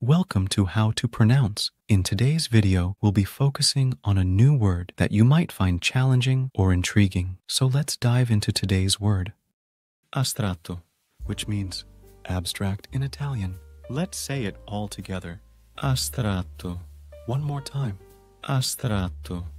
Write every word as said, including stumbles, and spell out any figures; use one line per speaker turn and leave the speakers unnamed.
Welcome to How to Pronounce. In today's video, we'll be focusing on a new word that you might find challenging or intriguing. So let's dive into today's word. Astratto, which means abstract in Italian. Let's say it all together. Astratto. One more time. Astratto.